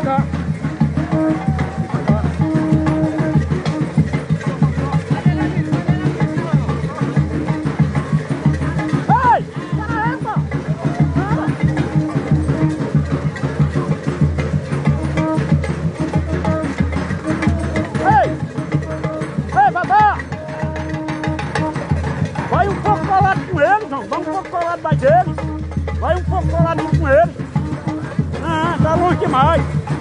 devagar. Vai um pouco colado com eles, não. Vai um pouco colado mais deles. Vai um pouco colado com eles. Ah, tá longe demais.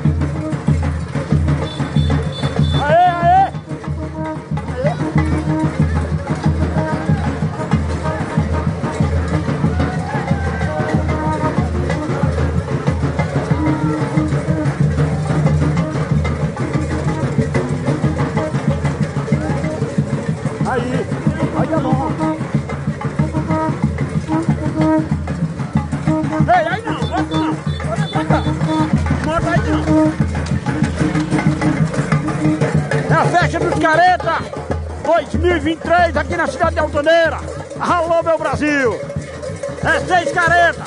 Aê, aê. Aí, aí tá bom. Ei, aí não, bota não. Bota pra cá. Bota aí não. É a festa dos Careta 2023 aqui na cidade de Altaneira. Alô, meu Brasil. É 6 Careta.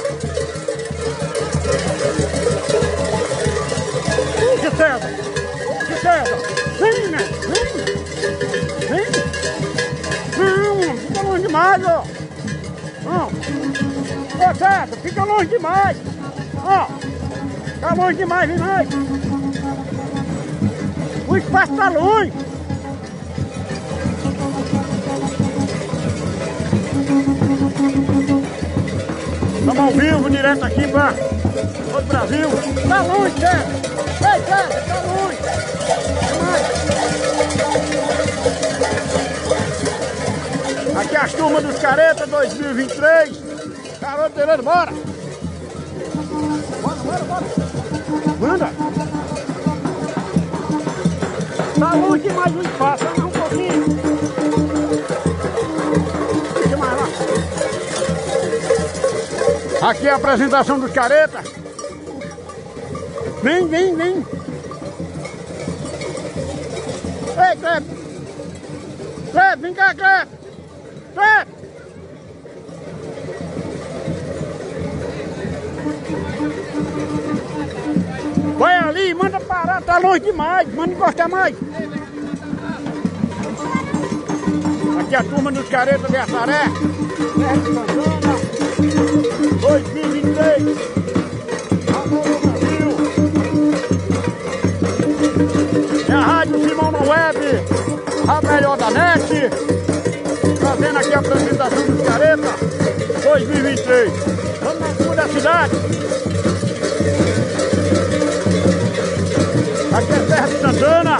Que César. Que César. Vem, né? Vem. Vem. Não, fica longe demais, ó. Não. Ô, César, fica longe demais. Ó. Tá longe demais, vem mais. O espaço tá longe. Estamos ao vivo, direto aqui para todo o Brasil. Tá longe, César. Ei, César, tá longe. Aqui as turmas dos Careta 2023. Garoto Pereira, bora! Bora, bora, bora! Manda! Tá longe demais o espaço, vai mais um pouquinho! Deixa mais lá! Aqui é a apresentação dos Careta. Vem, vem, vem! Ei, Cleber! Cleber, vem cá, Cleber! Cleber! Vai ali, manda parar, tá longe demais, manda encostar mais. Aqui a turma dos Careta de Assaré, Serra Santana, 2023. Alô, Brasil. É a Rádio Simão na Web, a melhor da net, trazendo aqui a apresentação dos Careta 2023. Vamos na rua da cidade. Aqui é Serra de Santana.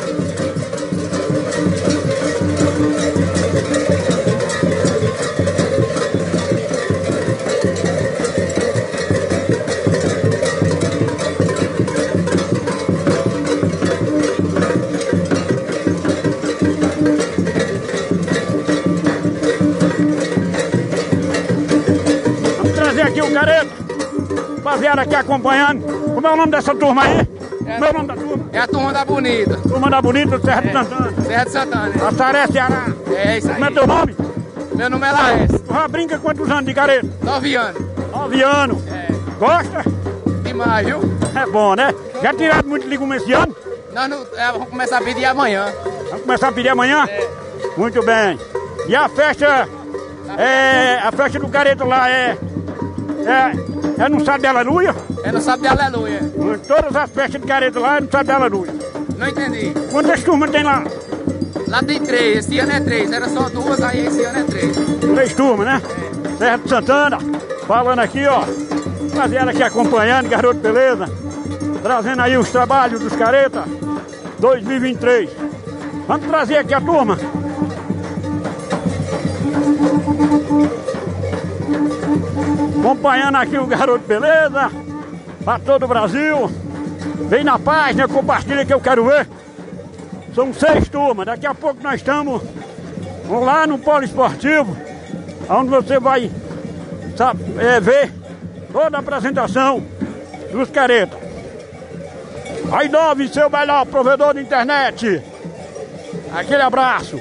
Vamos trazer aqui o Careta. Rapaziada aqui acompanhando. Como é o nome dessa turma aí? Como é o nome da turma? É a turma da Bonita. Turma da Bonita, Serra de Santana. Serra de Santana. Assaré, Ceará. É isso aí. Como é teu nome? Meu nome é Laércio. Tu já brinca quantos anos de Careta? 9 anos. 9 anos. É. Gosta? Demais, viu? É bom, né? Já tiraram muito legume esse ano? Nós não, vamos começar a pedir amanhã. Vamos começar a pedir amanhã? É. Muito bem. E a festa? A festa do Careta lá é no sábado de Aleluia? É no sábado de Aleluia. Todas as festas de Careta lá é no sábado de Aleluia. Não entendi. Quantas turmas tem lá? Lá tem 3, esse ano é 3. Era só 2, aí esse ano é 3. 3 turmas, né? É. Serra de Santana, falando aqui, ó. Rapaziada aqui acompanhando, garoto, beleza? Trazendo aí os trabalhos dos Careta 2023. Vamos trazer aqui a turma. Acompanhando aqui o garoto, beleza? Para todo o Brasil. Vem na página, compartilha que eu quero ver. São 6 turmas. Daqui a pouco nós estamos lá no Polo Esportivo, onde você vai ver toda a apresentação dos Careta. Aí 9, seu melhor provedor de internet. Aquele abraço.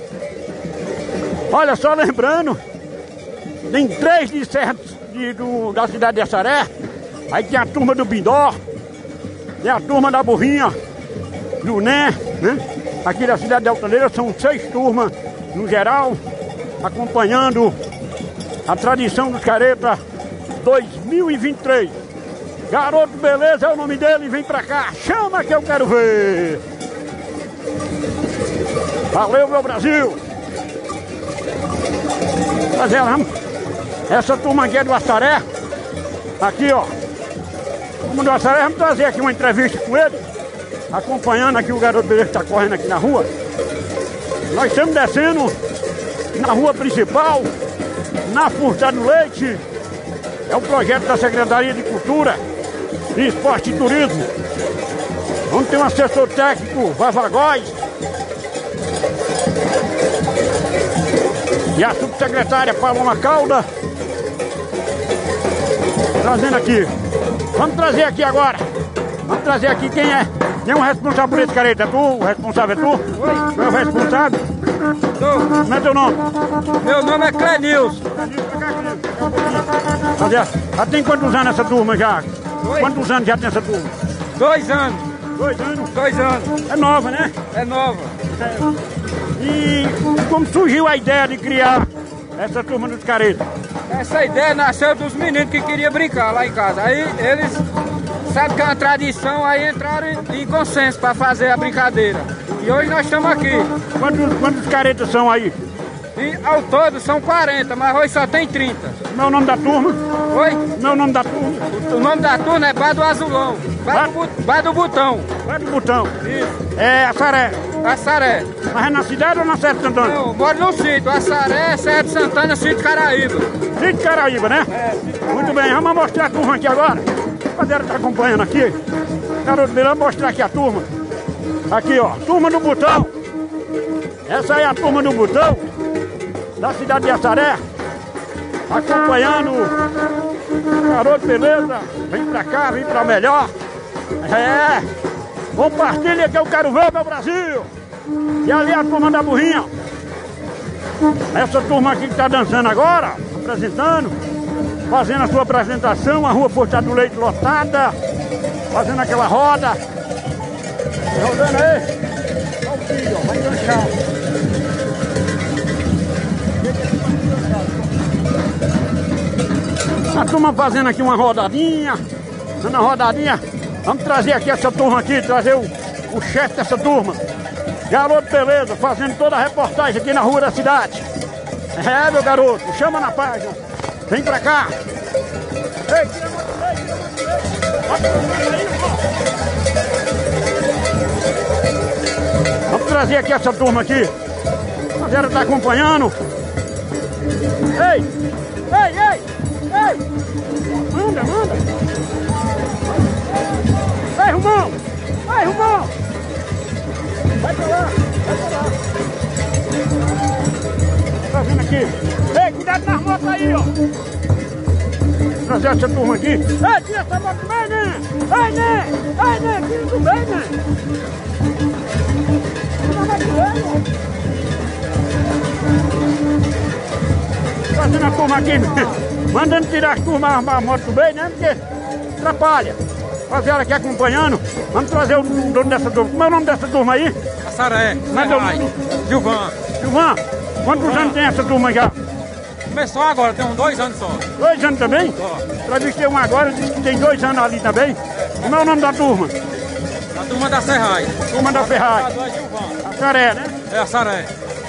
Olha só, lembrando, tem 3 de Serra da cidade de Assaré. Aí tem a turma do Bindó. é a turma da Burrinha, do Né, né? Aqui da cidade de Altaneira, são 6 turmas no geral, acompanhando a tradição dos Careta 2023. Garoto Beleza é o nome dele, vem pra cá, chama que eu quero ver. Valeu, meu Brasil. Essa turma aqui é do Assaré. Aqui, ó. Turma do Assaré, vamos trazer aqui uma entrevista com ele, acompanhando aqui o Garoto Beleza que está correndo aqui na rua. Nós estamos descendo na rua principal, na Furtado Leite. É o projeto da Secretaria de Cultura, de Esporte e Turismo, onde tem um assessor técnico, Vavagóis, e a subsecretária Paloma Calda, trazendo aqui. Vamos trazer aqui agora. Vamos trazer aqui quem é. Quem é o responsável por esse Careta? É tu? O responsável é tu? Oi. Tu é o responsável? Tô. Como é teu nome? Meu nome é Clenilson. Já tem quantos anos essa turma já? Oi? Quantos anos já tem essa turma? 2 anos. 2 anos? 2 anos. É nova, né? É nova. E como surgiu a ideia de criar essa turma dos Careta? Essa ideia nasceu dos meninos que queriam brincar lá em casa. Aí eles, sabe que é uma tradição, aí entraram em consenso para fazer a brincadeira. E hoje nós estamos aqui. Quantos Caretas são aí? E ao todo são 40, mas hoje só tem 30. Como é o nome da turma? Oi? Como é o nome da turma? O nome da turma é Bar do Azulão. Bar do Botão. Bar do Botão. Isso. É Assaré. Assaré. Mas é na cidade ou na Serra de Santana? Eu moro no sítio. Assaré, Serra de Santana, sítio Caraíba. Sítio Caraíba, né? É, sítio Caraíba. Muito bem, vamos mostrar a turma aqui agora. A rapaziada tá acompanhando aqui. Garoto, vamos mostrar aqui a turma. Aqui, ó. Turma do Botão. Essa aí é a turma do Botão, da cidade de Assaré. Acompanhando o Garoto Beleza. Vem pra cá, vem pra melhor. É. Compartilha que eu quero ver, meu Brasil. E ali a turma da Burrinha. Essa turma aqui que tá dançando agora, apresentando, fazendo a sua apresentação, a rua Furtado Leite lotada, fazendo aquela roda. Rodando aí. Olha o filho, ó, vai enganchar. A turma fazendo aqui uma rodadinha, dando uma rodadinha. Vamos trazer aqui essa turma aqui, trazer o chefe dessa turma. Garoto Beleza, fazendo toda a reportagem aqui na rua da cidade. É, meu garoto, chama na página. Vem pra cá. Ei, vamos trazer aqui essa turma aqui. A galera tá acompanhando. Ei, ei, ei, ei. Manda, manda. Ei, Romão. Ei, Romão. Vai pra lá, vai pra lá. Tá vendo aqui? Ei, cuidado nas motos aí, ó. Trazer essa turma aqui. Ei, tira essa moto do meio, né? Ei, né? Ei, né? Tira do meio, né? Trazendo a turma aqui, mandando tirar as turmas, a moto do meio, né? Porque atrapalha. Fazer ela aqui acompanhando. Vamos trazer o dono dessa turma. Como é o nome dessa turma aí? Assaré. Gilvan. Gilvan, quantos anos tem essa turma já? Começou agora, tem uns 2 anos só. 2 anos também? Só. Entrevistei um agora, disse que tem 2 anos ali também. Como é o nome da turma? A turma da Serrai. Turma da Ferrari. A é Gilvan. Assaré, né? É Assaré.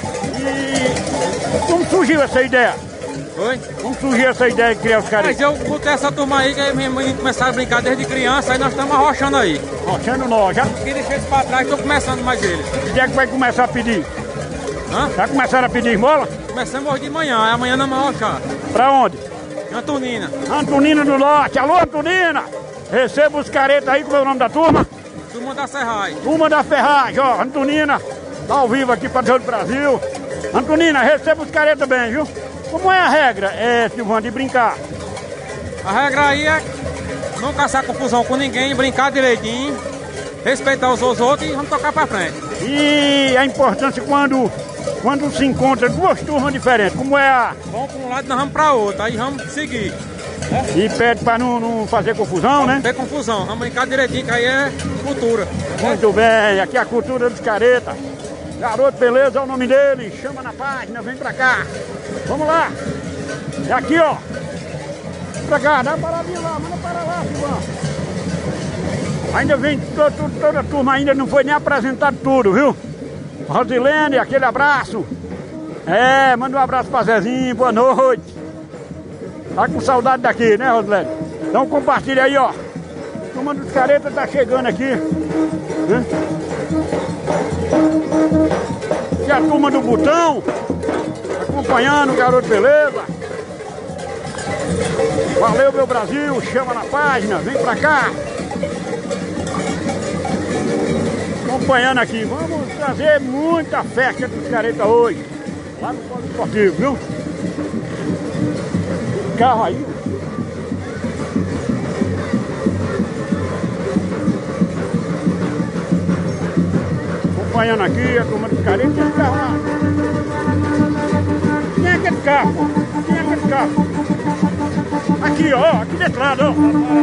E como surgiu essa ideia? Oi? Como surgiu essa ideia de criar os caras? Mas eu botei essa turma aí, que a minha mãe começaram a brincar desde criança, aí nós estamos arrochando aí. Rochando nós, já? Quem deixou eles pra trás, estou começando mais eles. Que é que vai começar a pedir? Hã? Já começaram a pedir esmola? Começamos hoje de manhã, aí amanhã não vamos arrochar. Pra onde? Em Antonina. Antonina do Norte. Alô, Antonina! Receba os caretas aí, como é o nome da turma? Turma da Serrai. Turma da Ferragem, ó. Antonina, tá ao vivo aqui para todo o Brasil. Antonina, receba os caretas bem, viu? Como é a regra, Silvano, de brincar? A regra aí é não caçar confusão com ninguém, brincar direitinho, respeitar os outros e vamos tocar pra frente. E a importância quando se encontra 2 turmas diferentes, como é a... Vamos pra um lado e nós vamos pra outro, aí vamos seguir. E pede pra não fazer confusão, né? Não tem confusão, vamos brincar direitinho, que aí é cultura. Muito bem, aqui é a cultura dos caretas. Garoto Beleza é o nome dele, chama na página, vem pra cá. Vamos lá. É aqui, ó. Pra cá, dá uma paradinha lá, manda para lá, Silvão. Ainda vem toda a turma, ainda não foi nem apresentado tudo, viu? Rosilene, aquele abraço. Manda um abraço pra Zezinho, boa noite. Tá com saudade daqui, né, Rosilene? Então compartilha aí, ó. A turma dos caretas tá chegando aqui. Né? E a turma do Botão, acompanhando o Garoto Beleza. Valeu, meu Brasil, chama na página, vem pra cá. Acompanhando aqui, vamos trazer muita festa dos caretas hoje. Lá no Polo Esportivo, viu? Carro aí. Acompanhando aqui a turma dos caretas, tem carro lá. Quem é aquele carro, pô? Quem é aquele carro? Aqui, ó, aqui desse lado, ó.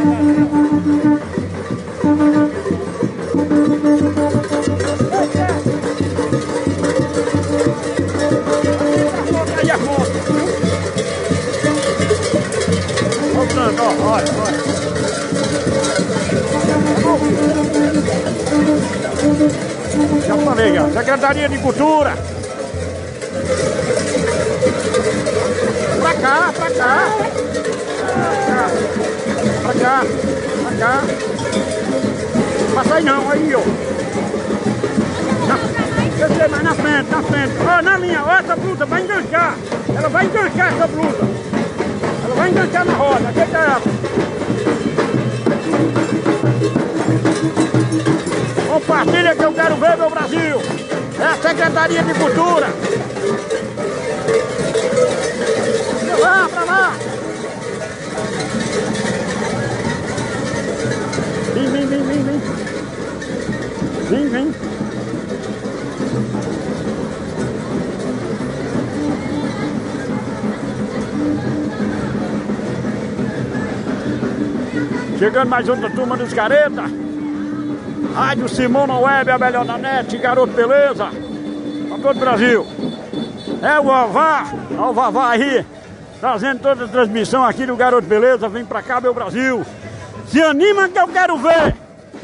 Aí a moto, viu? Voltando, ó, olha. Já falei, ó, Secretaria de Cultura. Pra cá. Passa aí não, aí, ó. Eu sei, mas na frente. Ó, na linha, ó, essa blusa vai enganchar. Ela vai enganchar essa blusa. Ela vai enganchar na roda, ajeita ela. Compartilha que eu quero ver, meu Brasil. É a Secretaria de Cultura. Pra lá. Vem. Chegando mais outra turma dos caretas. Rádio Simona Web, a melhor da net, Garoto Beleza. Pra todo o Brasil. É o Vavá, ó, o Vavá aí, trazendo toda a transmissão aqui do Garoto Beleza. Vem pra cá, meu Brasil. Se anima que eu quero ver.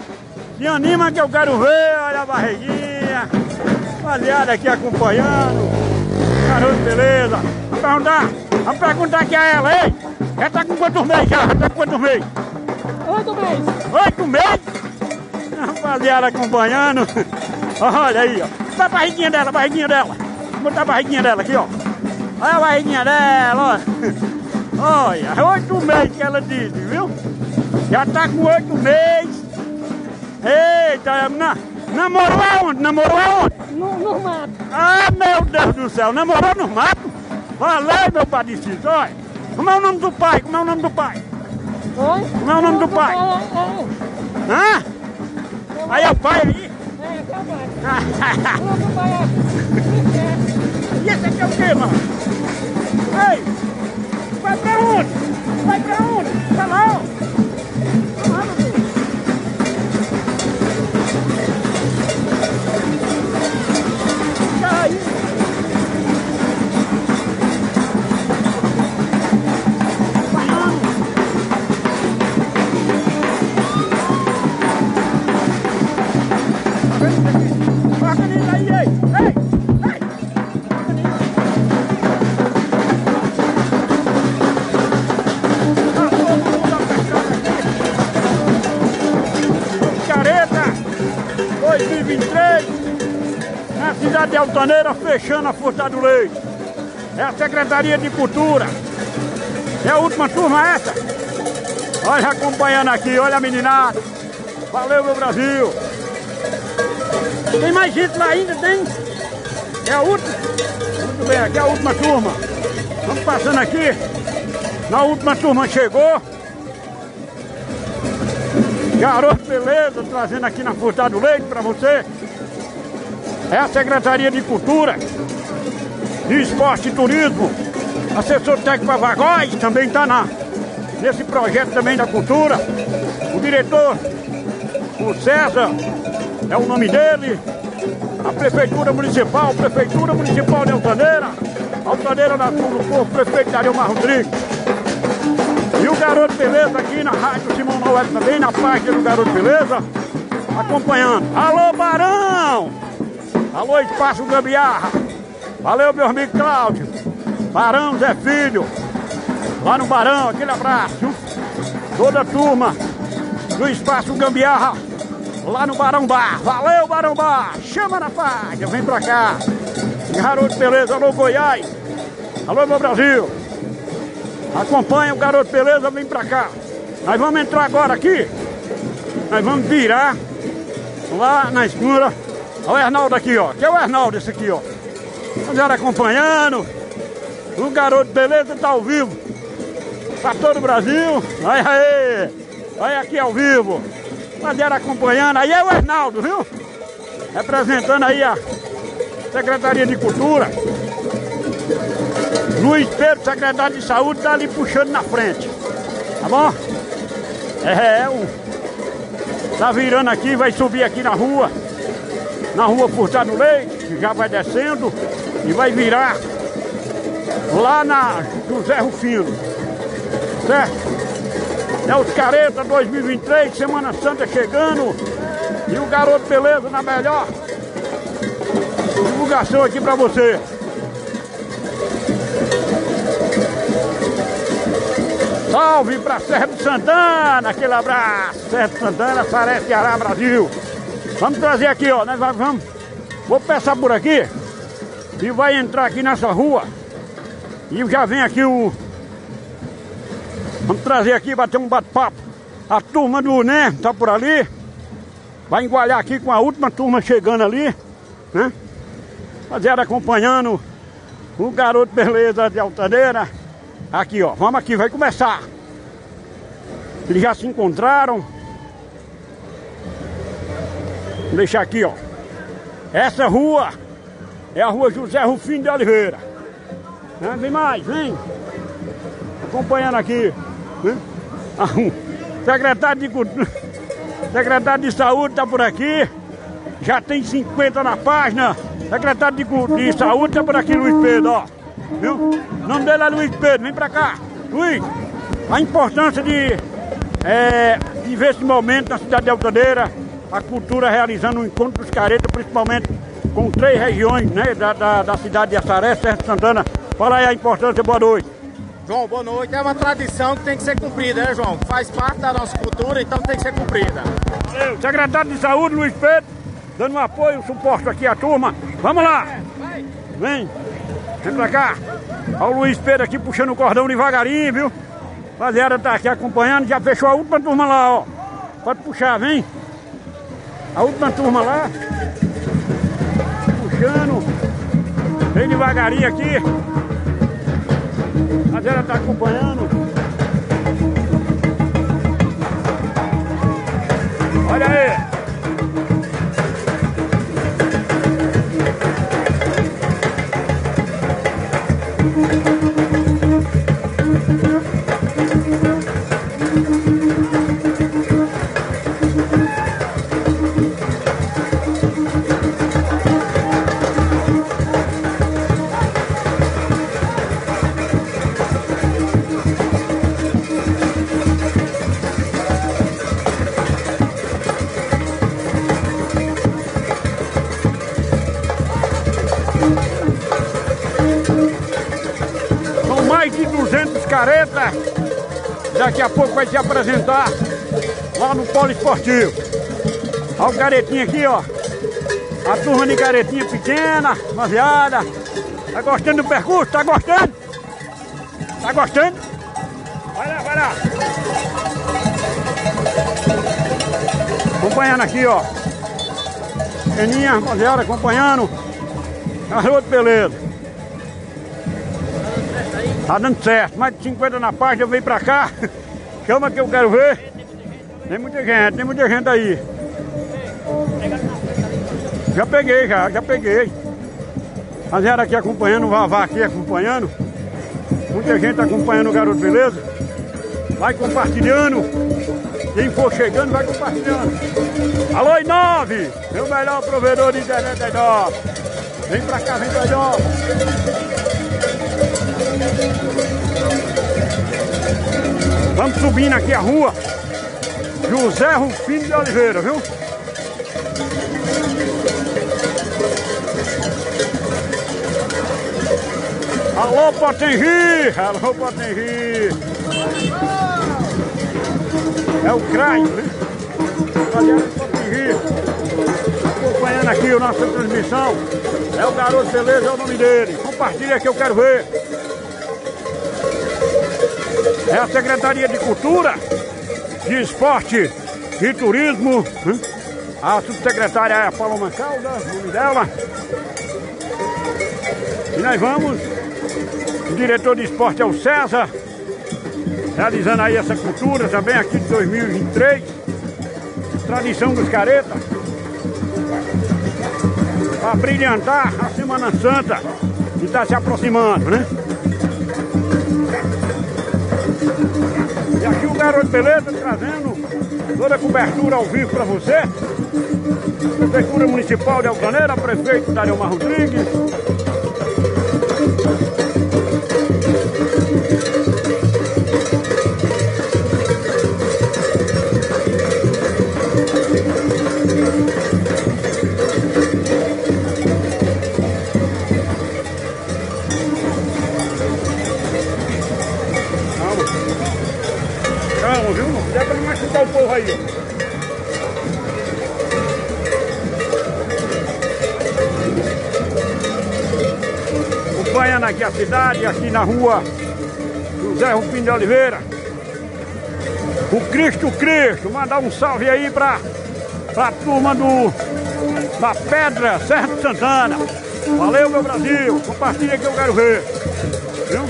Olha a barriguinha. Malhada aqui acompanhando. Garoto Beleza. Vamos perguntar aqui a ela, hein? Já tá com quantos meses já? 8 meses? Rapaziada acompanhando. Olha aí, ó. Olha a barriguinha dela. Vou botar a barriguinha dela aqui, ó. Olha a barriguinha dela, ó. Olha, 8 meses que ela disse, viu? Já tá com 8 meses. Eita, namorou aonde? No mato. Ah, meu Deus do céu, namorou no mato? Valeu, meu padecido, olha. Como é o nome do pai? Oi? Como é o nome do pai? Hã? Aí é o pai aí? É o pai. O nome do pai é... E esse aqui é o quê, mano? Ei! Vai pra onde? Tá lá, ó. Na cidade de Altaneira, fechando a Furtado do Leite. É a Secretaria de Cultura. É a última turma essa. Olha acompanhando aqui, olha a meninada. Valeu, meu Brasil. Tem mais gente lá ainda, tem? É a última? Muito bem, aqui é a última turma. Vamos passando aqui. Na última turma chegou. Garoto Beleza, trazendo aqui na Furtado do Leite pra você. É a Secretaria de Cultura, de Esporte e Turismo. Assessor técnico Avagóis também está nesse projeto também da cultura. O diretor, o César, é o nome dele. A Prefeitura Municipal de Altaneira da Cruz do Povo, prefeito Ariomar Rodrigues. E o Garoto Beleza aqui na Rádio Simão Noel também, na página do Garoto Beleza, acompanhando. Alô, Barão! Alô, Espaço Gambiarra! Valeu, meu amigo Cláudio! Barão, Zé Filho! Lá no Barão, aquele abraço! Toda a turma do Espaço Gambiarra, lá no Barão Bar! Valeu, Barão Bar! Chama na página, vem pra cá! Garoto Beleza, alô, Goiás! Alô, meu Brasil! Acompanha o Garoto Beleza, vem pra cá! Nós vamos entrar agora aqui, nós vamos virar lá na escura. Olha o Hernaldo aqui, ó. Que é o Hernaldo esse aqui, ó. Estão acompanhando. O Garoto Beleza tá ao vivo pra todo o Brasil. Aí, aí. Olha aqui ao vivo. Estão acompanhando. Aí é o Hernaldo, viu? Representando aí a Secretaria de Cultura. Luiz Pedro, secretário de Saúde, tá ali puxando na frente. Tá bom? Tá virando aqui, vai subir aqui na rua Furtado Leite, que já vai descendo e vai virar lá na José Rufino, certo? É os Careta 2023, Semana Santa chegando e o Garoto Beleza na melhor divulgação aqui pra você. Salve pra Serra de Santana, aquele abraço, Serra de Santana, Saré, Ceará, Brasil. Vamos trazer aqui, ó, nós vamos, vou passar por aqui e vai entrar aqui nessa rua e já vem aqui vamos trazer aqui, bater um bate-papo. A turma do NEM tá por ali, vai engualhar aqui com a última turma chegando ali, né? Rapaziada acompanhando o Garoto Beleza de Altaneira. Aqui, ó, vamos aqui, vai começar. Eles já se encontraram. Vou deixar aqui, ó. Essa rua é a rua José Rufino de Oliveira. Vem mais, vem. Acompanhando aqui. Secretário de Cultura, secretário de Saúde tá por aqui. Já tem 50 na página. Secretário de Saúde tá por aqui, Luiz Pedro, ó. Viu? O nome dele é Luiz Pedro, vem pra cá. Luiz, a importância de ver esse momento na cidade de Altaneira, a cultura realizando um encontro dos caretas, principalmente com 3 regiões, né, da cidade de Assaré, Serra de Santana. Fala aí a importância, boa noite. João, boa noite. É uma tradição que tem que ser cumprida, né, João? Faz parte da nossa cultura, então tem que ser cumprida. Valeu. Secretário de Saúde, Luiz Pedro, dando um apoio, um suporte aqui à turma. Vamos lá. Vem. Vem pra cá. Olha o Luiz Pedro aqui puxando o cordão devagarinho, viu? Rapaziada tá aqui acompanhando, já fechou a última turma lá, ó. Pode puxar, vem. A última turma lá. Puxando. Vem devagarinho aqui. Rapaziada tá acompanhando. Olha aí. Mais de 200 caretas. Daqui a pouco vai se apresentar lá no Polo Esportivo. Olha o caretinha aqui, ó. A turma de caretinha pequena, rapaziada. Tá gostando do percurso? Tá gostando? Tá gostando? Vai lá, vai lá. Acompanhando aqui, ó. Pequeninha, rapaziada, acompanhando. Garoto Beleza. Tá dando certo, mais de 50 na página, vem pra cá. Chama que eu quero ver. Tem muita gente aí. Já peguei, já peguei. Rapaziada aqui acompanhando, o Vavá aqui acompanhando. Muita gente acompanhando o Garoto Beleza. vai compartilhando. Quem for chegando, vai compartilhando. Alô, I9, meu melhor provedor de internet aí, ó. Vem pra cá, vem pra cá. Vamos subindo aqui a rua José Rufino de Oliveira, viu? Alô, Potengi! Alô, Potengi! É o Craio, né? Potengi. Acompanhando aqui a nossa transmissão. É o Garoto Beleza, é o nome dele. Compartilha que eu quero ver. É a Secretaria de Cultura, de Esporte e Turismo. A subsecretária é a Paloma Caldas, o nome dela. E nós vamos. O diretor de esporte é o César, realizando aí essa cultura também aqui de 2023. Tradição dos caretas. Para brilhantar a Semana Santa que está se aproximando, né? E aqui o Garoto Beleza trazendo toda a cobertura ao vivo para você. Prefeitura Municipal de Altaneira, prefeito Dariomar Rodrigues. Calma, viu? Não dá pra não machucar o povo aí, ó. Acompanhando aqui a cidade, aqui na rua José Rufino de Oliveira. O Cristo, mandar um salve aí pra turma da Pedra, Serra de Santana. Valeu, meu Brasil, compartilha que eu quero ver. Viu?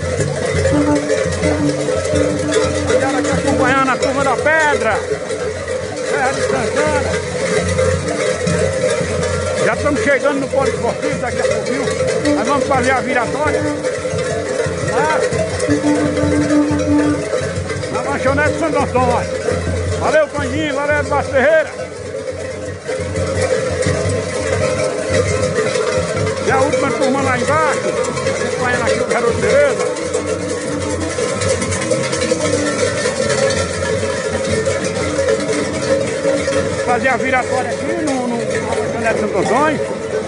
Olha aqui acompanhando a turma da Pedra, Serra de Santana. Já estamos chegando no Polo Esportivo daqui a pouquinho. Nós vamos fazer a viratória na lanchonete Santo Antônio. Valeu, Toninho, valeu, Eduardo Ferreira. E a última turma lá embaixo, acompanhando aqui o Garoto Beleza. Fazer a viratória aqui no lanchonete Santo Antônio.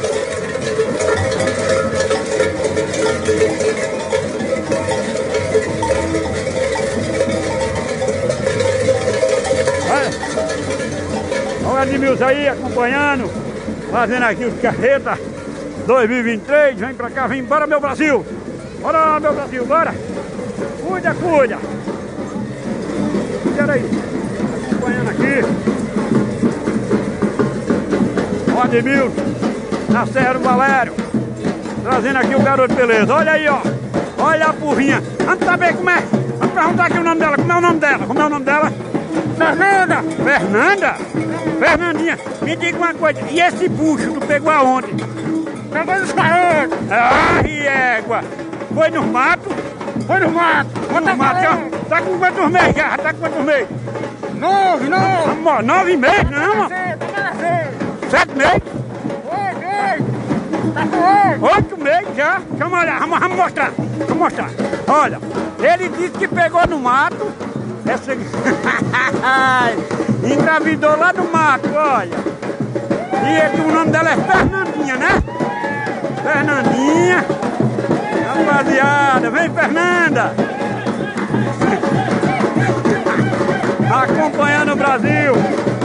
Olha o Edmilson aí acompanhando, fazendo aqui os carretas 2023. Vem pra cá, vem embora, meu Brasil. Bora, meu Brasil, bora. Cuida, cuida. Olha aí, acompanhando aqui. O Edmilson, na Serra do Valério, trazendo aqui o Garoto Beleza. Olha aí, ó. Olha a burrinha. Vamos saber como é. Vamos perguntar aqui o nome dela. Como é o nome dela? Como é o nome dela? Fernanda. Fernanda? Fernandinha, me diga uma coisa. E esse bucho tu pegou aonde? Pegou nos carretos. Ah, égua. Foi no mato? Foi no mato. No mato. Tá com quantos meses já? Tá com quantos meses? 9 meses, não? 7 meses? 8 meses já. Vamos olhar, vamos mostrar. Vamos mostrar. Olha, ele disse que pegou no mato. Essa... engravidou lá no mato, olha. E o nome dela é Fernandinha, né? Fernandinha. Rapaziada, vem Fernanda. Acompanhando o Brasil.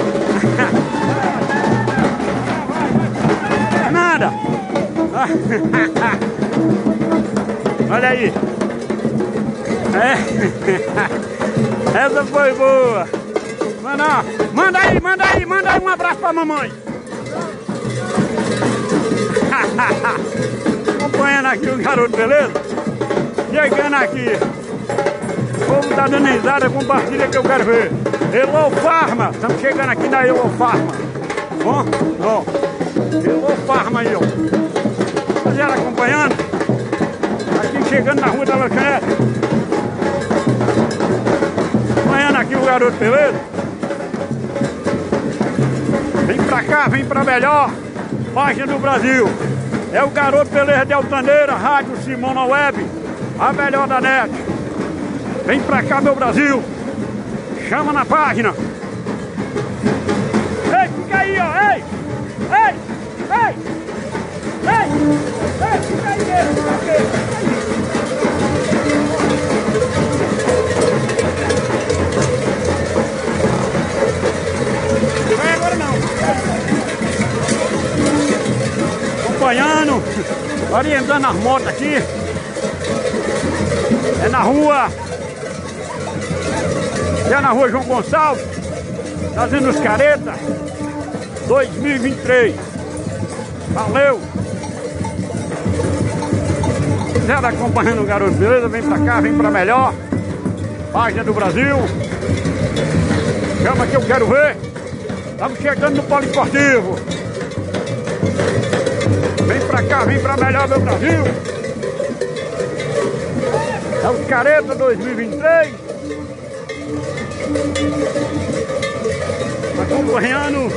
Fernanda. Olha aí. Essa foi boa. Manda aí um abraço pra mamãe. Acompanhando aqui o Garoto Beleza. Chegando aqui. O povo tá dando risada, compartilha que eu quero ver. Hello Farma. Estamos chegando aqui na Hello Farma. Bom? Ó. Hello Farma aí, ó. Rapaziada acompanhando. Aqui chegando na rua da lanchonete. aqui o garoto, beleza? Vem pra cá, vem pra melhor página do Brasil. É o garoto Beleza de Altaneira, Rádio Simona Web, a melhor da net. Vem pra cá, meu Brasil. Chama na página. Ei, fica aí, ó. Ei, ei, ei, ei, ei, fica aí, fica aí. Vai agora não. Acompanhando, orientando as motos aqui. É na rua. É na rua João Gonçalves, fazendo os caretas 2023. Valeu! Se quiser acompanhando o garoto, beleza? Vem pra cá, vem pra melhor página do Brasil. Chama que eu quero ver. Estamos chegando no Poliesportivo. Vem pra cá, vem pra melhor, meu Brasil. É os caretas 2023. Acompanhando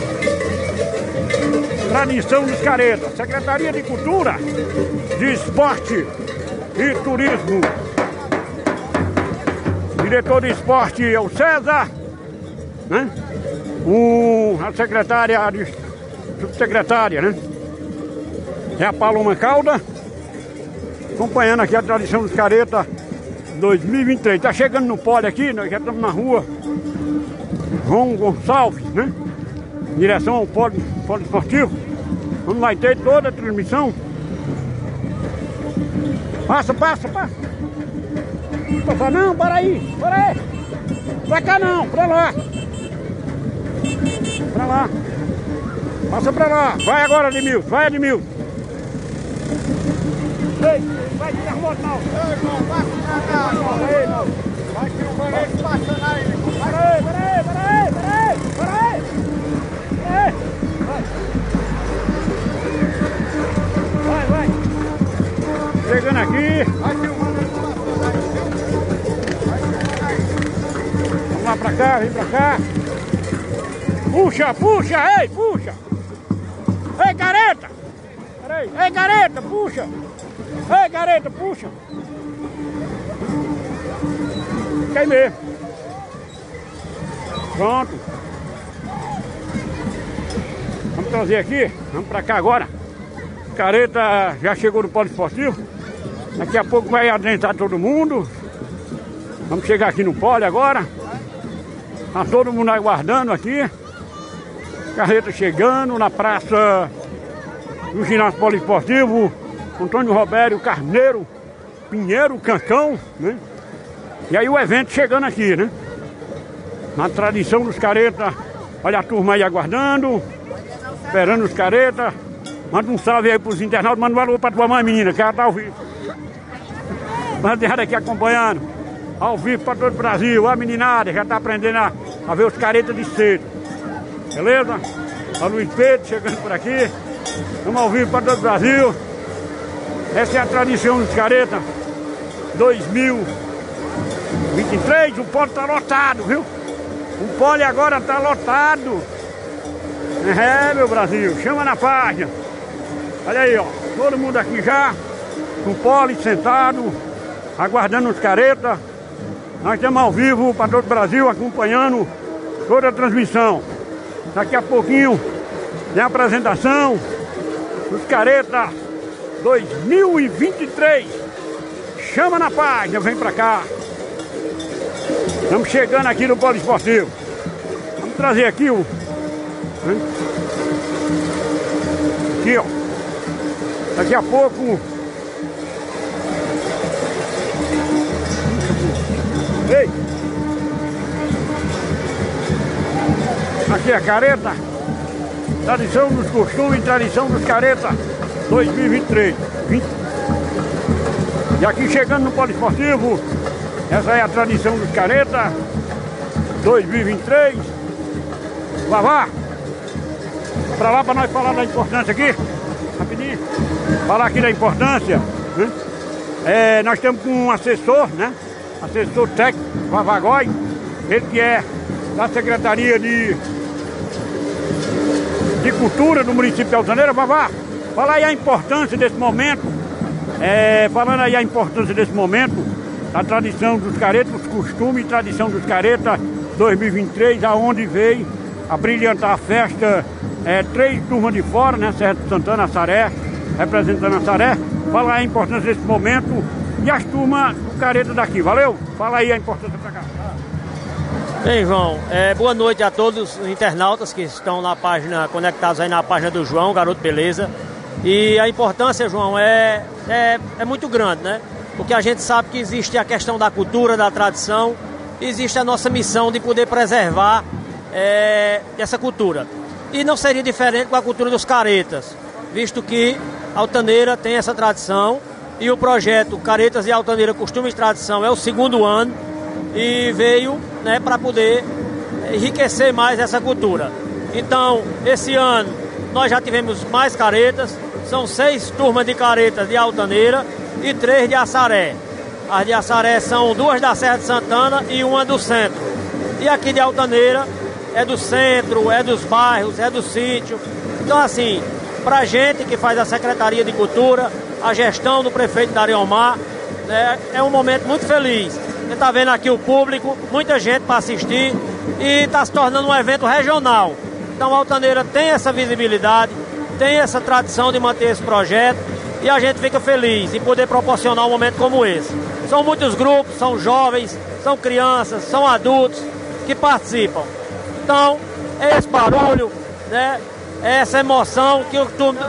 tradição dos caretas. Secretaria de Cultura, de Esporte e Turismo. Diretor de esporte é o César, né? A secretária, subsecretária, né? É a Paloma Calda. Acompanhando aqui a tradição dos caretas 2023. Tá chegando no pole aqui, nós já estamos na rua João Gonçalves, né? Direção ao pole esportivo. Vamos lá ter toda a transmissão. Passa, passa, passa. Não passa não, para aí, para aí. Pra cá não, pra lá. Pra lá. Passa pra lá. Vai agora, Admilson, vai, Admilson. Ei, vai tirar a moto não. Ei, irmão, passa pra cá. Ei, não. Vai que o colete passando aí. Para aí, para aí, para aí, para aí, para aí. Para aí. Vai. Vai. Chegando aqui. Vai filmando aí. Vamos lá pra cá, vem pra cá. Puxa, puxa, ei, puxa. Ei, careta. Peraí. Ei, careta, puxa. Ei, careta, puxa. Fica aí mesmo. Pronto. Vamos trazer aqui. Vamos pra cá agora. Careta já chegou no Poliesportivo. Daqui a pouco vai adentrar todo mundo. Vamos chegar aqui no pole agora. Tá todo mundo aguardando aqui. Carreta chegando na praça do ginásio Poliesportivo. Antônio Robério Carneiro Pinheiro Cancão, né? E aí o evento chegando aqui, né? Na tradição dos caretas. Olha a turma aí aguardando, esperando os caretas. Manda um salve aí pros internautas, manda um alô pra tua mãe, menina, que ela tá ao vivo. Manda ela aqui acompanhando, ao vivo pra todo o Brasil. A meninada já tá aprendendo a ver os caretas de cedo. Beleza? A Luiz Pedro chegando por aqui. Estamos ao vivo pra todo o Brasil. Essa é a tradição dos caretas 2023. O pole tá lotado, viu? O pole agora tá lotado. É, meu Brasil, chama na página. Olha aí, ó, todo mundo aqui já no pole, sentado, aguardando os caretas. Nós estamos ao vivo para todo o Brasil, acompanhando toda a transmissão. Daqui a pouquinho tem a apresentação dos caretas 2023. Chama na página, vem pra cá. Estamos chegando aqui no Poliesportivo. Vamos trazer aqui o... Aqui, ó. Daqui a pouco... Ei! Aqui é a careta. Tradição dos costumes, tradição dos caretas 2023. E aqui chegando no Poliesportivo, essa é a tradição dos caretas 2023. Vavá, pra lá pra nós falar da importância aqui, rapidinho. Falar aqui da importância, né? Nós estamos com um assessor, né? Assessor técnico, Vavagói, ele que é da Secretaria de Cultura do município de Altaneira. Vavá, fala aí a importância desse momento, falando aí a importância desse momento, a tradição dos caretas, os costumes e tradição dos caretas 2023, aonde veio a brilhantar a festa 3 turmas de fora, né? Serra de Santana, Assaré, representando Assaré. Fala aí a importância desse momento e as turmas do careta daqui, valeu? Fala aí a importância pra cá. Bem, João, boa noite a todos os internautas que estão na página, conectados aí na página do João, Garoto Beleza. E a importância, João, é muito grande, né? Porque a gente sabe que existe a questão da cultura, da tradição, existe a nossa missão de poder preservar essa cultura. E não seria diferente com a cultura dos caretas, visto que Altaneira tem essa tradição e o projeto Caretas e Altaneira Costumes e Tradição é o 2º ano e veio, né, para poder enriquecer mais essa cultura. Então, esse ano nós já tivemos mais caretas, são 6 turmas de caretas de Altaneira e 3 de Assaré. As de Assaré são 2 da Serra de Santana e 1 do centro. E aqui de Altaneira é do centro, é dos bairros, é do sítio. Então, assim, pra gente que faz a Secretaria de Cultura, a gestão do prefeito Dariomar, né, é um momento muito feliz. Você está vendo aqui o público, muita gente para assistir e está se tornando um evento regional. Então, Altaneira tem essa visibilidade, tem essa tradição de manter esse projeto e a gente fica feliz em poder proporcionar um momento como esse. São muitos grupos, são jovens, são crianças, são adultos que participam. Então, é esse barulho, né? É essa emoção que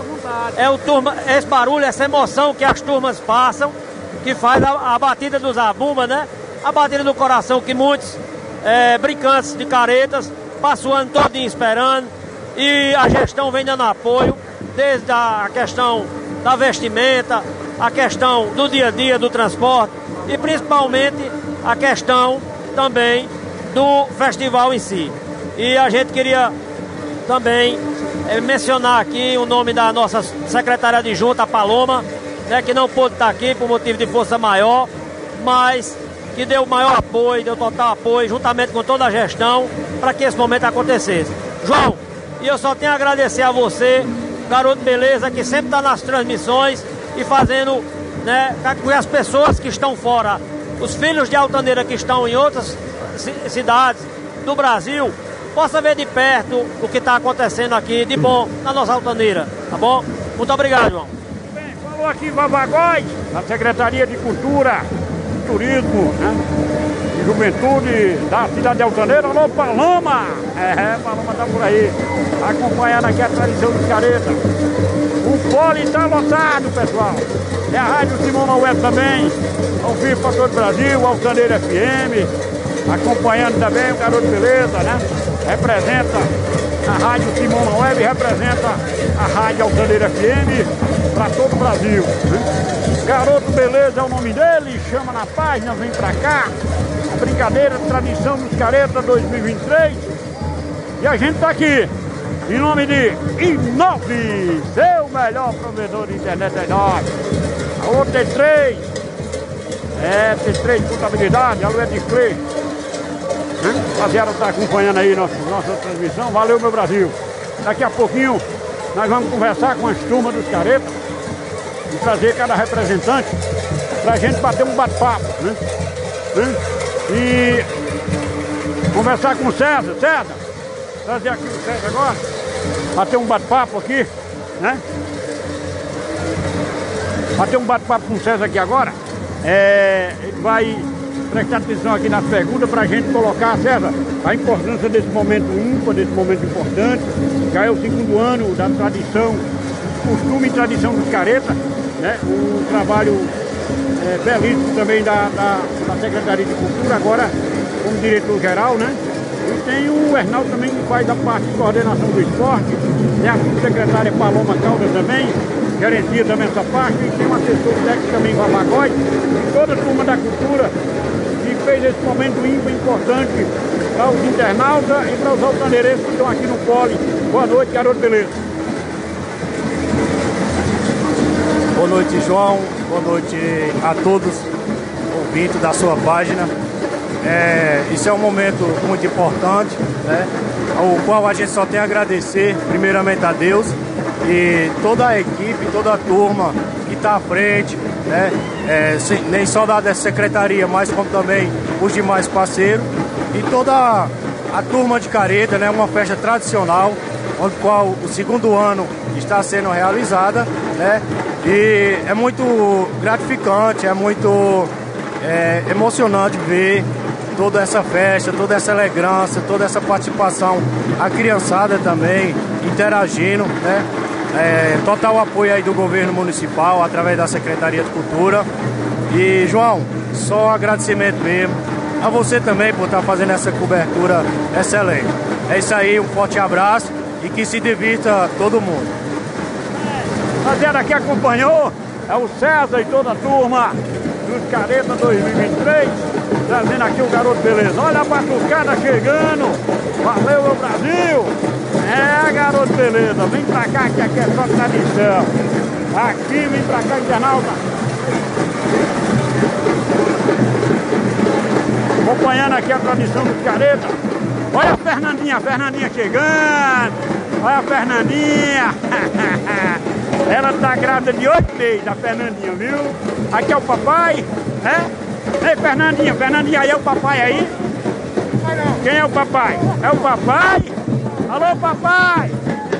esse barulho, essa emoção que as turmas passam, que faz a batida dos zabumba, né? A batida do coração que muitos brincantes de caretas passam o ano todo esperando e a gestão vem dando apoio, desde a questão da vestimenta, a questão do dia a dia do transporte e principalmente a questão também do festival em si. E a gente queria também mencionar aqui o nome da nossa secretária adjunta, a Paloma, né, que não pôde estar aqui por motivo de força maior, mas que deu maior apoio, deu total apoio, juntamente com toda a gestão, para que esse momento acontecesse. João, e eu só tenho a agradecer a você, Garoto Beleza, que sempre está nas transmissões e fazendo, né, com as pessoas que estão fora, os filhos de Altaneira que estão em outras cidades do Brasil, possa ver de perto o que está acontecendo aqui de bom na nossa Altaneira, tá bom? Muito obrigado, João. Bem, falou aqui Vavagóis, da Secretaria de Cultura, Turismo, né, e Juventude da cidade de Altaneira. Alô, Paloma! Paloma tá por aí, acompanhando aqui a tradição dos caretas. O pole está lotado, pessoal. É a Rádio Simona Web também, ao vivo para todo o Brasil, Altaneira FM, acompanhando também o Garoto Beleza, né? Representa a Rádio Simona Web, representa a Rádio Altaneira FM para todo o Brasil, né? Garoto Beleza é o nome dele, chama na página, vem pra cá. A brincadeira, tradição dos caretas 2023. E a gente tá aqui em nome de Inove, seu melhor provedor de internet é nós. A T3, T3 Contabilidade, alô Ediclei. Rapaziada, está acompanhando aí nossa transmissão. Valeu, meu Brasil. Daqui a pouquinho nós vamos conversar com as turmas dos caretas e trazer cada representante pra gente bater um bate-papo, né? E conversar com o César. César, trazer aqui o César agora, bater um bate-papo aqui, né? Bater um bate-papo com o César aqui agora. Ele vai prestar atenção aqui nas perguntas pra gente colocar, César, a importância desse momento ímpar, desse momento importante. Já é o 2º ano da tradição, costume e tradição dos caretas, né? Um trabalho belíssimo também da Secretaria de Cultura, agora como diretor-geral, né? E tem o Hernaldo também, que faz a parte de coordenação do esporte, tem a subsecretária Paloma Caldas também, gerencia também essa parte, e tem um assessor técnico também, Vavagóis, e toda a turma da cultura que fez esse momento ímpar importante para os internautas e para os altaneirenses que estão aqui no Poli. Boa noite, Garoto Beleza. Boa noite, João. Boa noite a todos ouvintes da sua página. Isso é um momento muito importante, né? O qual a gente só tem a agradecer primeiramente a Deus e toda a equipe, toda a turma que está à frente, né? Nem só da secretaria, mas como também os demais parceiros e toda a turma de Careta, né? Uma festa tradicional, onde qual o segundo ano está sendo realizada, né? E é muito gratificante, é muito emocionante ver toda essa festa, toda essa elegância, toda essa participação, a criançada também interagindo, né? Total apoio aí do governo municipal, através da Secretaria de Cultura. E João, só agradecimento mesmo a você também por estar fazendo essa cobertura excelente. É isso aí, um forte abraço e que se divirta todo mundo. Rapaziada que acompanhou, é o César e toda a turma dos Careta 2023, trazendo aqui o Garoto Beleza. Olha a batucada chegando, valeu meu Brasil! Garoto Beleza, vem pra cá que aqui é só tradição. Aqui, vem pra cá, internauta. Acompanhando aqui a tradição dos Careta. Olha a Fernandinha chegando. Olha a Fernandinha. Ela tá grávida de 8 meses, a Fernandinha, viu? Aqui é o papai, né? Ei, Fernandinha, aí é o papai aí? Quem é o papai? É o papai? Alô, papai!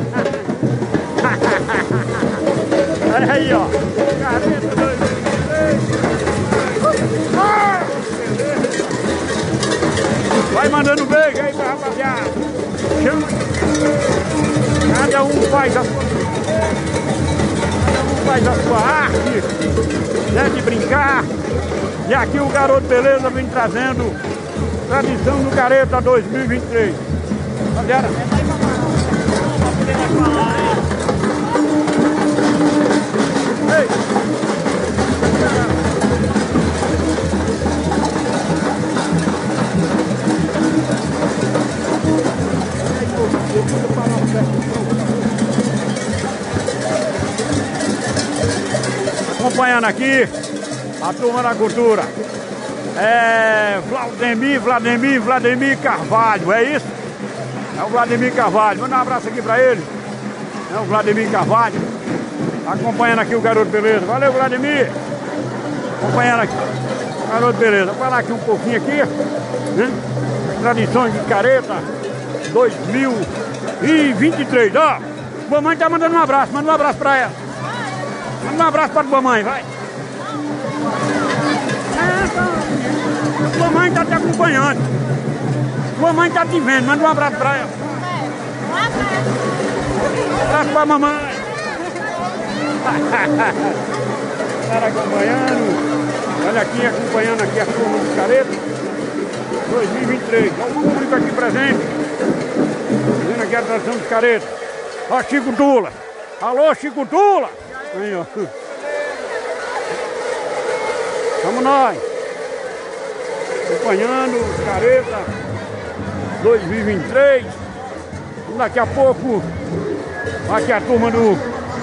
Olha aí, ó. Careta 2023. Vai mandando beijo aí pra rapaziada. Chama. Cada um faz a sua arte, né, de brincar. E aqui o Garoto Beleza vem trazendo tradição do Careta 2023. Rapaziada. Ei. Acompanhando aqui a turma da cultura. Vladimir Carvalho, é isso? É o Vladimir Carvalho. Manda um abraço aqui pra ele. É o Vladimir Carvalho. Acompanhando aqui o Garoto Beleza. Valeu, Vladimir. Acompanhando aqui o Garoto Beleza. Vou falar aqui um pouquinho aqui, né? Tradições de Careta 2023. Ó, mamãe tá mandando um abraço. Manda um abraço pra ela. Manda um abraço pra mamãe, vai. Sua mãe tá te acompanhando. Sua mãe tá te vendo. Manda um abraço pra ela. Um abraço pra mamãe. Cara acompanhando. Olha aqui, acompanhando aqui a turma dos Careta 2023. Olha o público aqui presente. Fazendo aqui a tradição dos Careta. Ó, Chico Tula. Alô, Chico Tula. Aí, ó. Vamos nós. Acompanhando os Careta 2023. E daqui a pouco, aqui a turma do...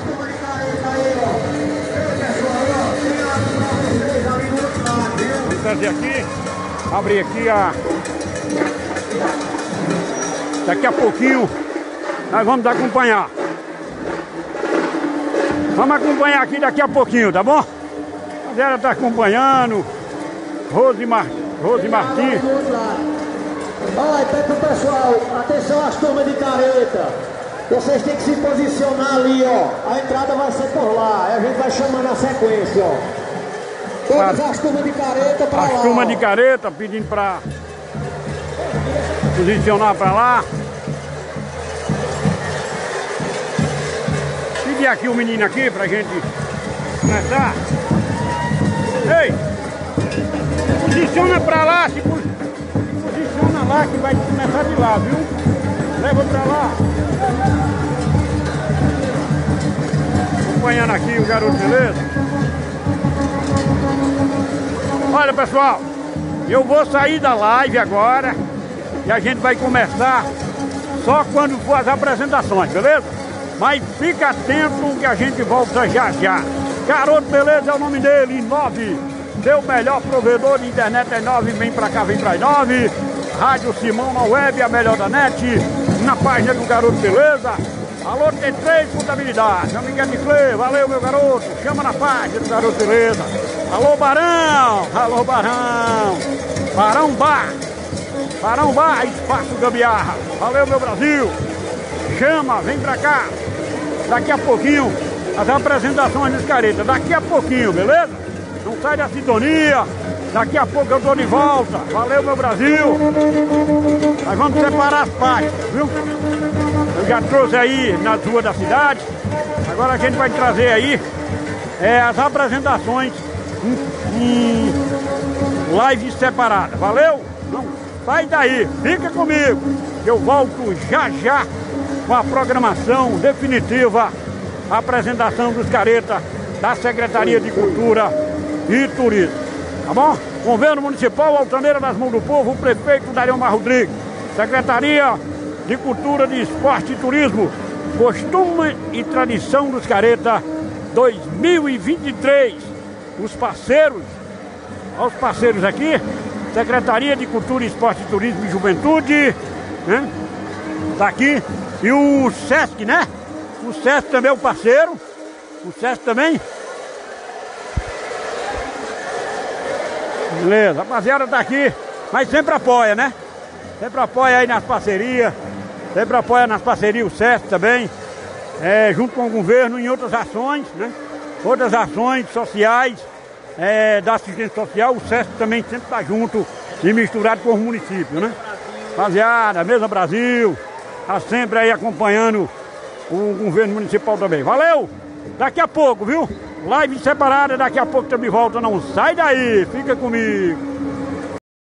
Vamos trazer aqui, abrir aqui a... Daqui a pouquinho, nós vamos acompanhar. Vamos acompanhar aqui daqui a pouquinho, tá bom? A galera tá acompanhando. Rose Martins. Olha, pede pro pessoal, atenção às turmas de Careta. Vocês têm que se posicionar ali, ó. A entrada vai ser por lá. A gente vai chamando na sequência, ó. Todas as turmas de Careta pra lá. As turmas de Careta pedindo pra posicionar pra lá. Pedir aqui o menino aqui pra gente começar. Ei! Posiciona pra lá, posiciona lá que vai começar de lá, viu? Leva pra lá. Acompanhando aqui o Garoto Beleza. Olha, pessoal, eu vou sair da live agora e a gente vai começar só quando for as apresentações, beleza? Mas fica atento que a gente volta já já. Garoto Beleza é o nome dele, 9 seu melhor provedor de internet é 9, vem pra cá, vem pra 9. Rádio Simão na web, a melhor da net, na página do Garoto Beleza. Alô, T3 Contabilidade, meu Miguel de Clê, valeu meu garoto, chama na página do Garoto Beleza. Alô Barão, Barão Bar, Espaço Gambiarra, valeu meu Brasil, chama, vem pra cá, daqui a pouquinho as apresentações dos caretas, daqui a pouquinho, beleza? Não sai da sintonia, daqui a pouco eu tô de volta, valeu meu Brasil, nós vamos separar as partes, viu? Eu já trouxe aí nas ruas da cidade, agora a gente vai trazer aí as apresentações em live separada, valeu? Não sai daí, fica comigo, eu volto já com a programação definitiva, a apresentação dos caretas da Secretaria de Cultura e Turismo, tá bom? Governo Municipal, Altaneira das Mãos do Povo, o prefeito Dariomar Rodrigues, Secretaria de Cultura, de Esporte e Turismo, Costume e Tradição dos Caretas 2023. Os parceiros, aos parceiros aqui, Secretaria de Cultura, Esporte, Turismo e Juventude, né? Tá aqui. E o Sesc, né? O Sesc também é o parceiro. O Sesc também. Beleza, rapaziada tá aqui, mas sempre apoia, né? Sempre apoia aí nas parcerias. Sempre apoia nas parcerias o Sesc também. Junto com o governo em outras ações, né? Outras ações sociais, da assistência social, o Sesc também sempre está junto e misturado com os municípios, né? Rapaziada, Mesa Brasil, está sempre aí acompanhando o governo municipal também. Valeu! Daqui a pouco, viu? Live separada, daqui a pouco também volta, não sai daí, fica comigo.